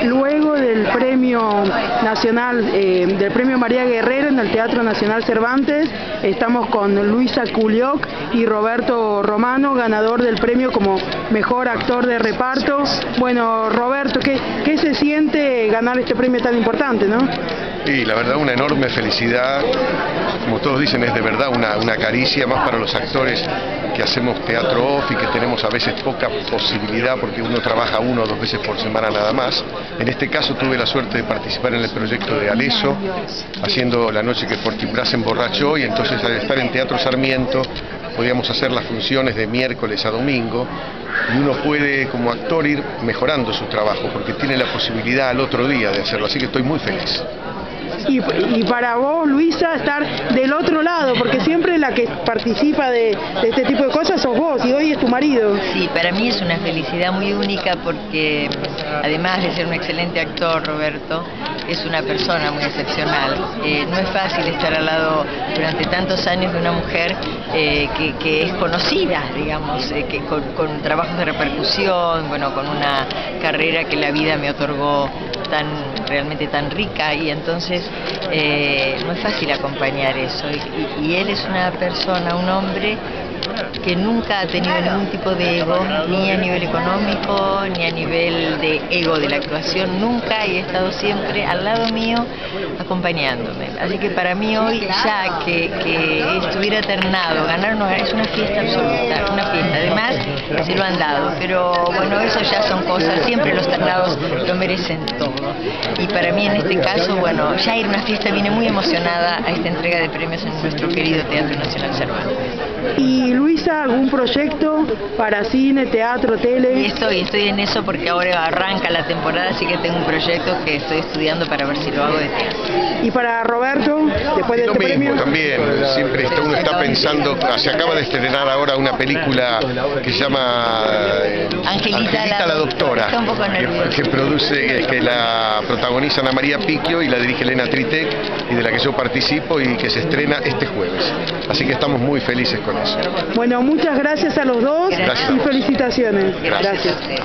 luego del Premio Nacional, del Premio María Guerrero en el Teatro Nacional Cervantes. Estamos con Luisa Culioc y Roberto Romano, ganador del premio como Mejor Actor de Reparto. Bueno, Roberto, ¿qué se siente ganar este premio tan importante, no? Y la verdad, una enorme felicidad. Como todos dicen, es de verdad una caricia más para los actores que hacemos teatro off y que tenemos a veces poca posibilidad porque uno trabaja 1 o 2 veces por semana nada más. En este caso tuve la suerte de participar en el proyecto de Aleso, haciendo La noche que Fortinbras se emborrachó, y entonces al estar en Teatro Sarmiento podíamos hacer las funciones de miércoles a domingo, y uno puede como actor ir mejorando su trabajo porque tiene la posibilidad al otro día de hacerlo, así que estoy muy feliz. Y para vos, Luisa, estar del otro lado, porque siempre la que participa de este tipo de cosas sos vos, y hoy es tu marido. Sí, para mí es una felicidad muy única porque, además de ser un excelente actor, Roberto, es una persona muy excepcional. No es fácil estar al lado durante tantos años de una mujer que es conocida, digamos, con trabajos de repercusión, bueno, con una carrera que la vida me otorgó realmente tan rica, y entonces no es fácil acompañar eso, y él es una persona, un hombre que nunca ha tenido ningún tipo de ego, ni a nivel económico, ni a nivel de ego de la actuación, nunca, y ha estado siempre al lado mío acompañándome. Así que para mí hoy, ya que estuviera ternado, ganar es una fiesta absoluta, una fiesta. Además, se lo han dado, pero bueno, eso ya son cosas, siempre los ternados lo merecen todo. Y para mí en este caso, bueno, ya ir a una fiesta, vine muy emocionada a esta entrega de premios en nuestro querido Teatro Nacional Cervantes. Y Luisa, ¿algún proyecto para cine, teatro, tele? Y estoy en eso porque ahora arranca la temporada, así que tengo un proyecto que estoy estudiando para ver si lo hago de teatro. Y para Roberto, después de este premio. También, siempre uno está pensando, se acaba de estrenar ahora una película que se llama Angelita la Doctora, que la protagoniza Ana María Picchio y la dirige Elena Tritec, y de la que yo participo, y que se estrena este jueves. Así que estamos muy felices con eso. Bueno, muchas gracias a los dos. Gracias. Y felicitaciones. Gracias.